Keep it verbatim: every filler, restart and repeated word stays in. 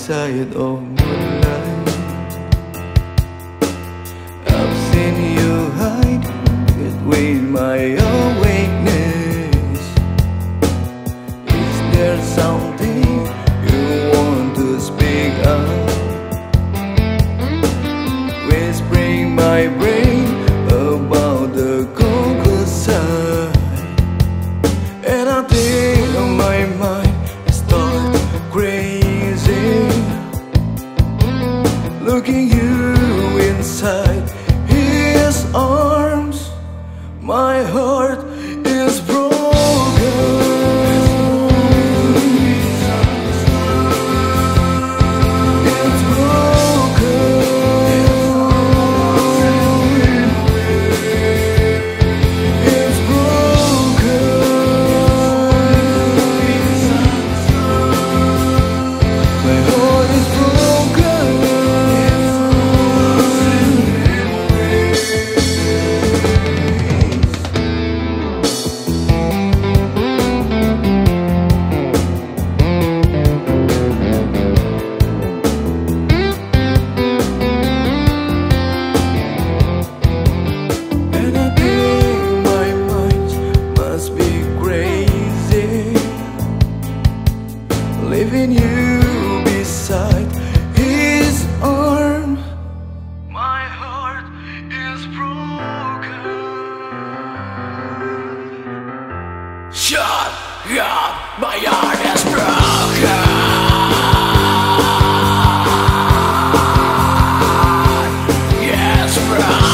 side of moonlight. I've seen you hide between my awakeness. Is there something you want to speak up? Whispering my brain about the conclu-side, and I think my mind starts crazy, looking you inside his arms. My heart is broken. It's broken. It's broken. My heart is broken. And I think my mind must be crazy, leaving you beside his arm. My heart is broken. Shut up, my heart is broken. Yes, broken.